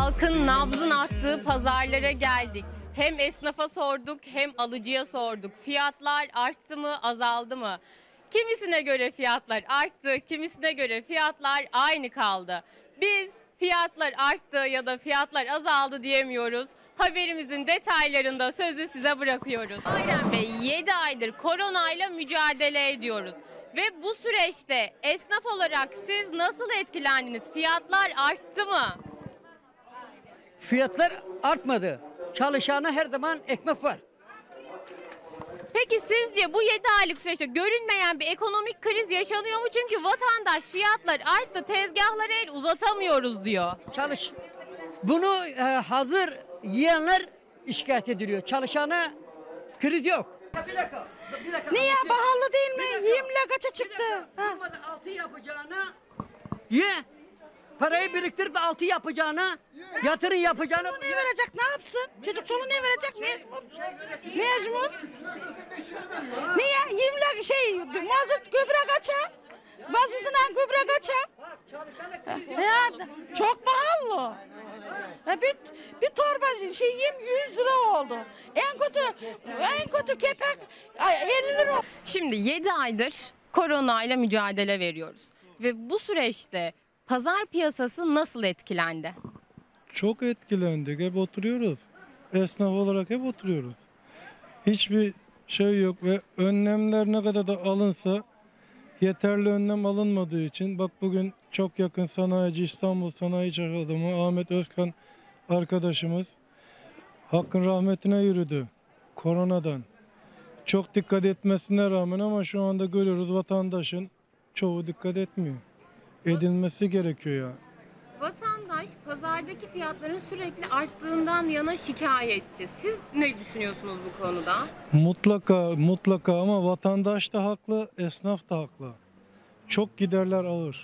Halkın nabzın attığı pazarlara geldik. Hem esnafa sorduk hem alıcıya sorduk. Fiyatlar arttı mı, azaldı mı? Kimisine göre fiyatlar arttı, kimisine göre fiyatlar aynı kaldı. Biz fiyatlar arttı ya da fiyatlar azaldı diyemiyoruz. Haberimizin detaylarında sözü size bırakıyoruz. Bayram Bey, 7 aydır koronayla mücadele ediyoruz. Ve bu süreçte esnaf olarak siz nasıl etkilendiniz? Fiyatlar arttı mı? Fiyatlar artmadı. Çalışana her zaman ekmek var. Peki sizce bu 7 aylık süreçte görünmeyen bir ekonomik kriz yaşanıyor mu? Çünkü vatandaş fiyatlar arttı, tezgahlara el uzatamıyoruz diyor. Bunu hazır yiyenler şikayet ediliyor. Çalışana kriz yok. Bir dakika. Niye pahalı değil mi? Yemle kaça çıktı? Altı yapacağına ye. Parayı biriktirip altı yapacağına, yatırım yapacağına. Ne verecek? Ne yapsın? Çocuk çoluğu ne verecek? Mecbur. Mecbur. Niye? Yemle mazot gübre kaça? Mazotuna gübre kaça? Ya çok pahalı. Bir torba yem 100 lira oldu. En kötü kepek 50 lira oldu. Şimdi 7 aydır koronayla mücadele veriyoruz. Ve bu süreçte pazar piyasası nasıl etkilendi? Çok etkilendik. Hep oturuyoruz. Esnaf olarak hep oturuyoruz. Hiçbir şey yok ve önlemler ne kadar da alınsa yeterli önlem alınmadığı için bak bugün çok yakın sanayici İstanbul Sanayi Adamı Ahmet Özkan arkadaşımız hakkın rahmetine yürüdü koronadan. Çok dikkat etmesine rağmen ama şu anda görüyoruz vatandaşın çoğu dikkat etmiyor. Edilmesi gerekiyor ya. Vatandaş pazardaki fiyatların sürekli arttığından yana şikayetçi. Siz ne düşünüyorsunuz bu konuda? Mutlaka ama vatandaş da haklı, esnaf da haklı. Çok giderler ağır.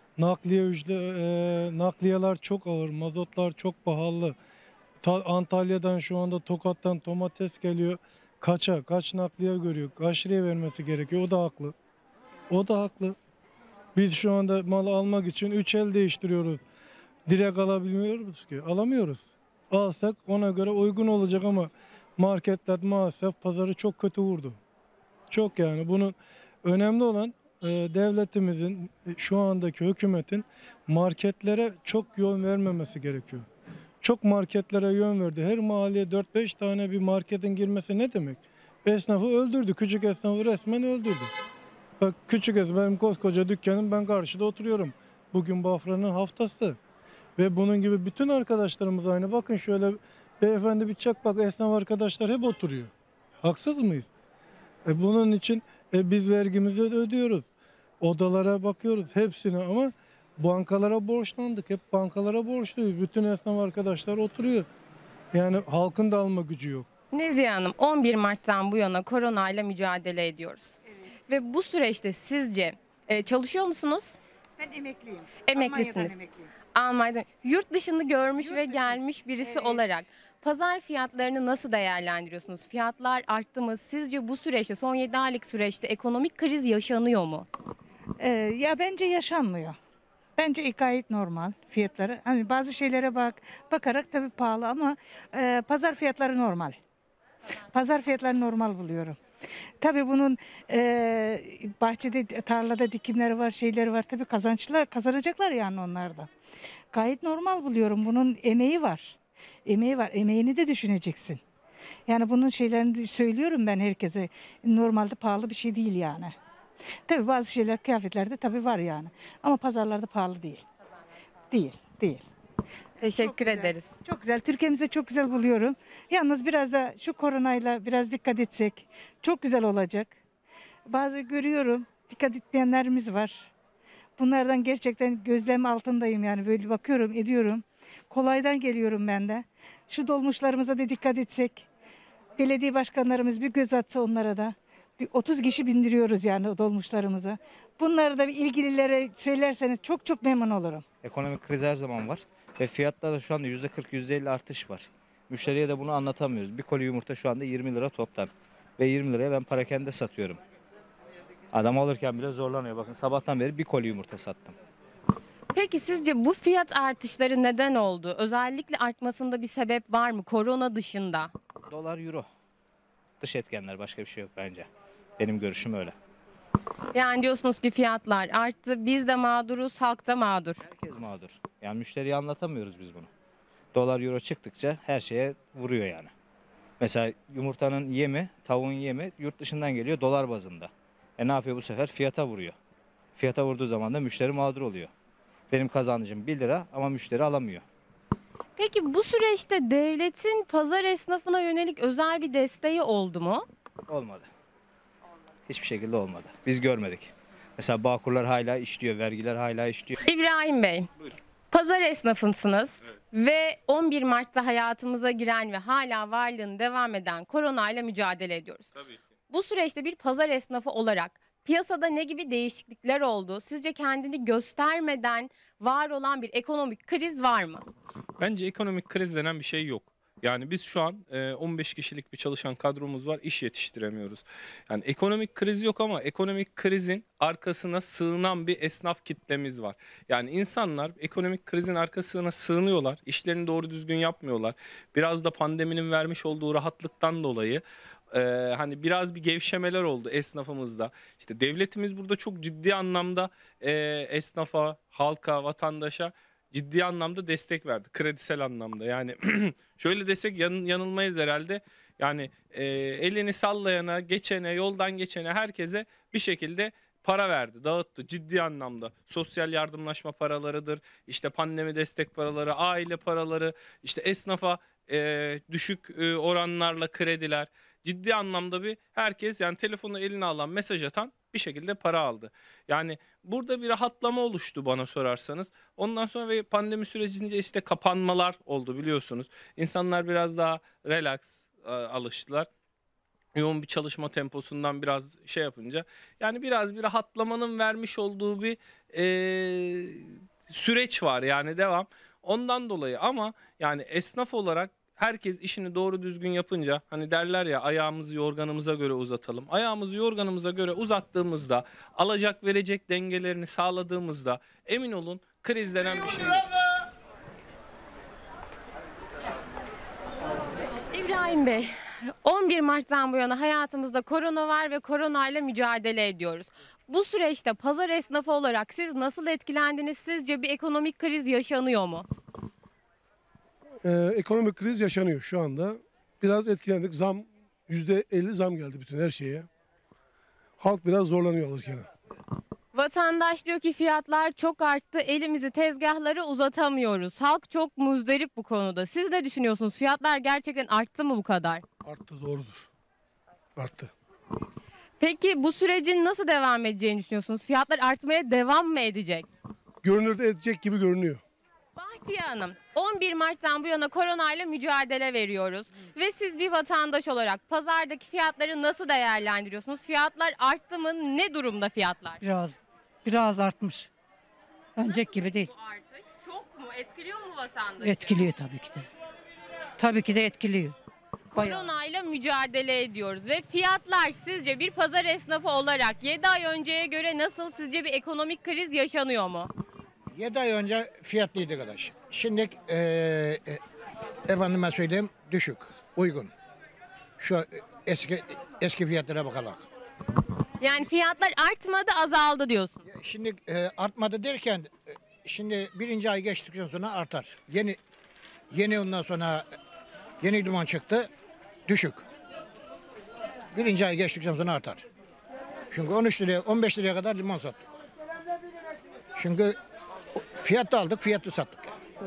Nakliyeler çok ağır, mazotlar çok pahalı. Antalya'dan şu anda Tokat'tan domates geliyor. Kaç nakliye görüyor, kaç liraya vermesi gerekiyor, o da haklı. O da haklı. Biz şu anda malı almak için 3 el değiştiriyoruz. Direkt alabilmiyoruz ki, alamıyoruz. Alsak ona göre uygun olacak ama marketler maalesef pazarı çok kötü vurdu. Çok yani bunun önemli olan devletimizin şu andaki hükümetin marketlere çok yön vermemesi gerekiyor. Çok marketlere yön verdi. Her mahalleye 4-5 tane bir marketin girmesi ne demek? Esnafı öldürdü. Küçük esnafı resmen öldürdü. Bak küçük esnaf benim koskoca dükkanım, ben karşıda oturuyorum. Bugün Bafra'nın haftası. Ve bunun gibi bütün arkadaşlarımız aynı. Bakın şöyle beyefendi bir çak bak, esnaf arkadaşlar hep oturuyor. Haksız mıyız? Bunun için biz vergimizi ödüyoruz. Odalara bakıyoruz hepsine ama bankalara borçlandık. Hep bankalara borçluyuz. Bütün esnaf arkadaşlar oturuyor. Yani halkın da alma gücü yok. Nezihe Hanım, 11 Mart'tan bu yana koronayla mücadele ediyoruz. Evet. Ve bu süreçte sizce çalışıyor musunuz? Ben emekliyim. Emeklisiniz. Almanya'dan emekliyim. Almanya'dan. Yurt dışını görmüş ve gelmiş birisi olarak pazar fiyatlarını nasıl değerlendiriyorsunuz? Fiyatlar arttı mı? Sizce bu süreçte, son 7 aylık süreçte ekonomik kriz yaşanıyor mu? Ya bence yaşanmıyor. Bence gayet normal fiyatları. Hani bazı şeylere bakarak tabii pahalı ama pazar fiyatları normal. Pazar fiyatları normal buluyorum. Tabii bunun bahçede, tarlada dikimleri var, şeyleri var. Tabii kazanacaklar yani onlar da. Gayet normal buluyorum. Bunun emeği var. Emeği var. Emeğini de düşüneceksin. Yani bunun şeylerini söylüyorum ben herkese. Normalde pahalı bir şey değil yani. Tabii bazı şeyler kıyafetlerde tabii var yani. Ama pazarlarda pahalı değil. Değil. Teşekkür ederiz. Çok güzel. Türkiye'mizi çok güzel buluyorum. Yalnız biraz da şu koronayla biraz dikkat etsek çok güzel olacak. Bazı görüyorum dikkat etmeyenlerimiz var. Bunlardan gerçekten gözlem altındayım yani böyle bakıyorum ediyorum. Kolaydan geliyorum ben de. Şu dolmuşlarımıza da dikkat etsek. Belediye başkanlarımız bir göz atsa onlara da. Bir 30 kişi bindiriyoruz yani o dolmuşlarımıza. Bunları da bir ilgililere söylerseniz çok memnun olurum. Ekonomik kriz her zaman var ve fiyatlarda şu anda %40, %50 artış var. Müşteriye de bunu anlatamıyoruz. Bir koli yumurta şu anda 20 lira toptan ve 20 liraya ben parakende satıyorum. Adam alırken bile zorlanıyor. Bakın sabahtan beri bir koli yumurta sattım. Peki sizce bu fiyat artışları neden oldu? Özellikle artmasında bir sebep var mı korona dışında? Dolar, euro. Dış etkenler, başka bir şey yok bence. Benim görüşüm öyle. Yani diyorsunuz ki fiyatlar arttı, biz de mağduruz, halk da mağdur. Herkes mağdur. Yani müşteriye anlatamıyoruz biz bunu. Dolar, euro çıktıkça her şeye vuruyor yani. Mesela yumurtanın yemi, tavuğun yemi yurt dışından geliyor dolar bazında. Ne yapıyor bu sefer? Fiyata vuruyor. Fiyata vurduğu zaman da müşteri mağdur oluyor. Benim kazancım 1 lira ama müşteri alamıyor. Peki bu süreçte devletin pazar esnafına yönelik özel bir desteği oldu mu? Olmadı. Hiçbir şekilde olmadı. Biz görmedik. Mesela Bağkurlar hala işliyor, vergiler hala işliyor. İbrahim Bey, pazar esnafısınız ve 11 Mart'ta hayatımıza giren ve hala varlığını devam eden koronayla mücadele ediyoruz. Tabii ki. Bu süreçte bir pazar esnafı olarak piyasada ne gibi değişiklikler oldu? Sizce kendini göstermeden var olan bir ekonomik kriz var mı? Bence ekonomik kriz denen bir şey yok. Yani biz şu an 15 kişilik bir çalışan kadromuz var, iş yetiştiremiyoruz. Yani ekonomik kriz yok ama ekonomik krizin arkasına sığınan bir esnaf kitlemiz var. Yani insanlar ekonomik krizin arkasına sığınıyorlar, işlerini doğru düzgün yapmıyorlar. Biraz da pandeminin vermiş olduğu rahatlıktan dolayı hani biraz bir gevşemeler oldu esnafımızda. İşte devletimiz burada çok ciddi anlamda esnafa, halka, vatandaşa ciddi anlamda destek verdi. Kredisel anlamda. Yani şöyle desek yanılmayız herhalde. Yani elini sallayana, geçene, yoldan geçene herkese bir şekilde para verdi, dağıttı ciddi anlamda. Sosyal yardımlaşma paralarıdır, işte pandemi destek paraları, aile paraları, işte esnafa düşük oranlarla krediler. Ciddi anlamda bir herkes yani telefonu eline alan, mesaj atan bir şekilde para aldı. Yani burada bir rahatlama oluştu bana sorarsanız. Ondan sonra ve pandemi sürecince işte kapanmalar oldu biliyorsunuz. İnsanlar biraz daha relax alıştılar. Yoğun bir çalışma temposundan biraz şey yapınca. Yani biraz bir rahatlamanın vermiş olduğu bir süreç var yani devam. Ondan dolayı ama yani esnaf olarak herkes işini doğru düzgün yapınca hani derler ya ayağımızı yorganımıza göre uzatalım. Ayağımızı yorganımıza göre uzattığımızda alacak verecek dengelerini sağladığımızda emin olun kriz denen bir şey yok. İbrahim Bey, 11 Mart'tan bu yana hayatımızda korona var ve koronayla mücadele ediyoruz. Bu süreçte pazar esnafı olarak siz nasıl etkilendiniz? Sizce bir ekonomik kriz yaşanıyor mu? Ekonomik kriz yaşanıyor şu anda. Biraz etkilendik. %50 zam geldi bütün her şeye. Halk biraz zorlanıyor alırken. Vatandaş diyor ki fiyatlar çok arttı, elimizi tezgahlara uzatamıyoruz. Halk çok muzdarip bu konuda. Siz ne düşünüyorsunuz? Fiyatlar gerçekten arttı mı bu kadar? Arttı, doğrudur. Arttı. Peki bu sürecin nasıl devam edeceğini düşünüyorsunuz? Fiyatlar artmaya devam mı edecek? Görünürde edecek gibi görünüyor. Bahtiye Hanım, 11 Mart'tan bu yana koronayla mücadele veriyoruz. Ve siz bir vatandaş olarak pazardaki fiyatları nasıl değerlendiriyorsunuz? Fiyatlar arttı mı? Ne durumda fiyatlar? Biraz artmış. Önceki gibi değil. Bu artış çok mu? Etkiliyor mu vatandaşı? Etkiliyor tabii ki de. Tabii ki de etkiliyor. Bayağı. Koronayla mücadele ediyoruz ve fiyatlar sizce bir pazar esnafı olarak 7 ay önceye göre nasıl, sizce bir ekonomik kriz yaşanıyor mu? 7 ay önce fiyatlıydı arkadaş. Şimdi efendime söyleyeyim düşük, uygun. Şu eski fiyatlara bakalım. Yani fiyatlar artmadı, azaldı diyorsun. Şimdi artmadı derken şimdi birinci ay geçtikten sonra artar. Yeni ondan sonra yeni limon çıktı, düşük. Birinci ay geçtikten sonra artar. Çünkü 13 liraya 15 liraya kadar limon sattık. Çünkü fiyatı aldık, fiyatı sattık.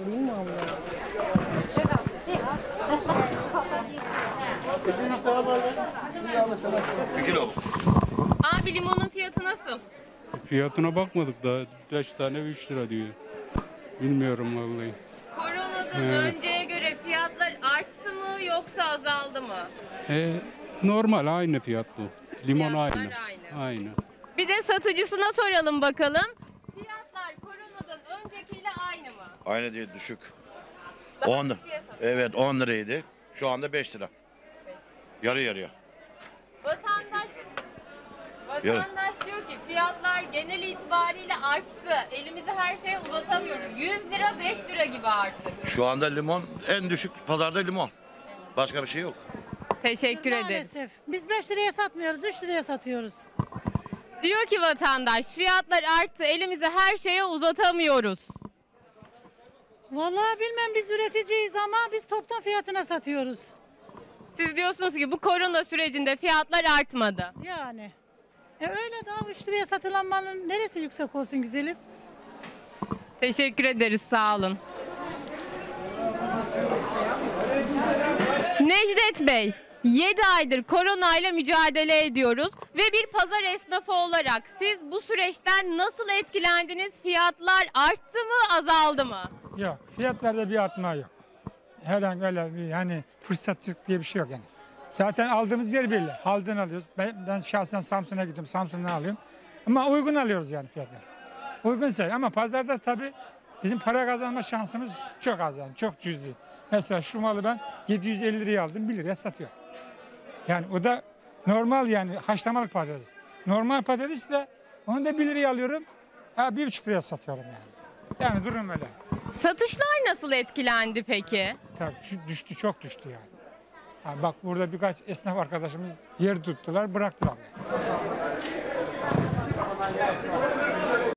Abi limonun fiyatı nasıl? Fiyatına bakmadık daha. 5 tane 3 lira diyor. Bilmiyorum vallahi. Koronadan Evet. önceye göre fiyatlar arttı mı yoksa azaldı mı? Normal aynı fiyat bu. Limon Fiyatlar aynı. aynı. Aynı. Bir de satıcısına soralım bakalım. Fiyatlar koronadan öncekiyle aynı mı? Aynı değil, düşük. Daha 10 düşüğe satıyor. Evet, 10 liraydı. Şu anda 5 lira. Yarı yarıya. Vatandaş Vatandaş diyor ki fiyatlar genel itibariyle arttı. Elimizi her şeye uzatamıyoruz. 100 lira 5 lira gibi arttı. Şu anda limon en düşük pazarda limon. Başka bir şey yok. Teşekkür ederiz. Maalesef. Biz 5 liraya satmıyoruz, 3 liraya satıyoruz. Diyor ki vatandaş fiyatlar arttı. Elimizi her şeye uzatamıyoruz. Vallahi bilmem biz üreticiyiz ama biz toptan fiyatına satıyoruz. Siz diyorsunuz ki bu korona sürecinde fiyatlar artmadı. Yani. Öyle daha 3 liraya satılan malın neresi yüksek olsun güzelim? Teşekkür ederiz, sağ olun. Necdet Bey, 7 aydır koronayla mücadele ediyoruz ve bir pazar esnafı olarak siz bu süreçten nasıl etkilendiniz? Fiyatlar arttı mı, azaldı mı? Yok, fiyatlarda bir artma yok. Herhangi öyle bir hani fırsatçılık diye bir şey yok yani. Zaten aldığımız yer belli. Halden alıyoruz. Ben şahsen Samsun'a gidiyorum. Samsun'dan alıyorum. Ama uygun alıyoruz yani fiyatları. Uygun sayı ama pazarda tabii bizim para kazanma şansımız çok az yani. Çok cüzi. Mesela şu malı ben 750 liraya aldım. 1 liraya satıyorum. Yani o da normal yani haşlamalık patates. Normal patates de onu da 1 liraya alıyorum. 1,5 liraya satıyorum yani. Yani durum öyle. Satışlar nasıl etkilendi peki? Tabii düştü, çok düştü yani. Bak burada birkaç esnaf arkadaşımız yer tuttular, bıraktılar. Yani.